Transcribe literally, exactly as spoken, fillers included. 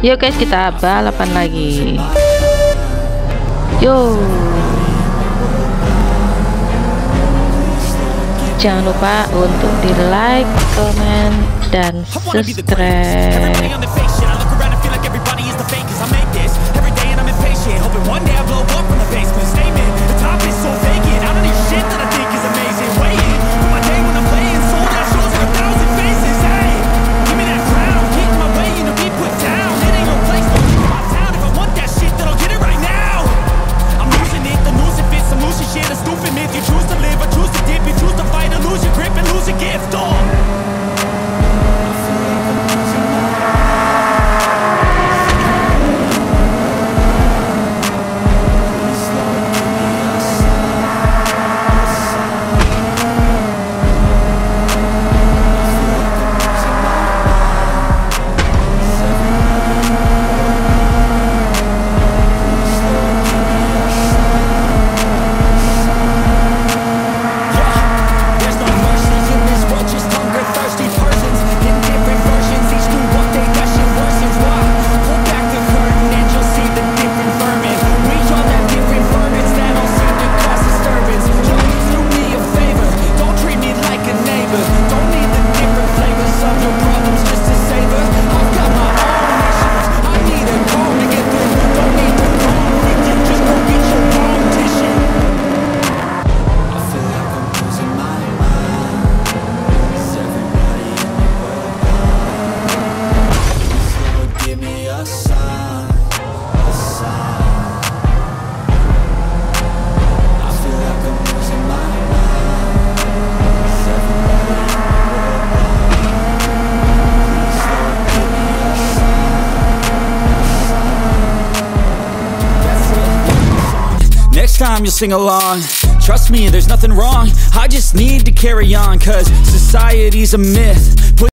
Yuk guys, kita balapan lagi. Yo. Jangan lupa untuk di like, comment, dan subscribe. Next time you'll sing along. Trust me, there's nothing wrong. I just need to carry on, cause society's a myth. Put